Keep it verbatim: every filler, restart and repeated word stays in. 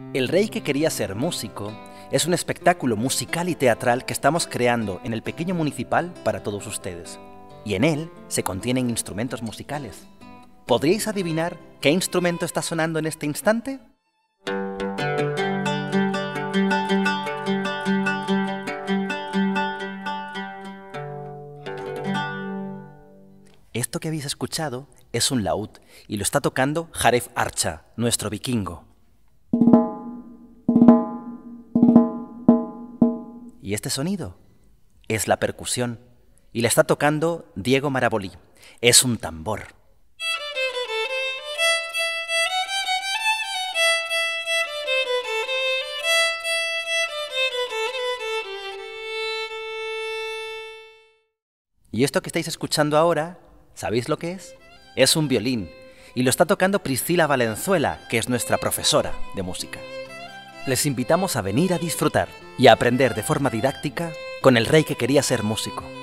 El rey que quería ser músico es un espectáculo musical y teatral que estamos creando en el pequeño municipal para todos ustedes. Y en él se contienen instrumentos musicales. ¿Podríais adivinar qué instrumento está sonando en este instante? Esto que habéis escuchado es un laúd y lo está tocando Jaref Archa, nuestro vikingo. Y este sonido es la percusión y la está tocando Diego Marabolí. Es un tambor. Y esto que estáis escuchando ahora, ¿sabéis lo que es? Es un violín y lo está tocando Priscila Valenzuela, que es nuestra profesora de música. Les invitamos a venir a disfrutar y a aprender de forma didáctica con el rey que quería ser músico.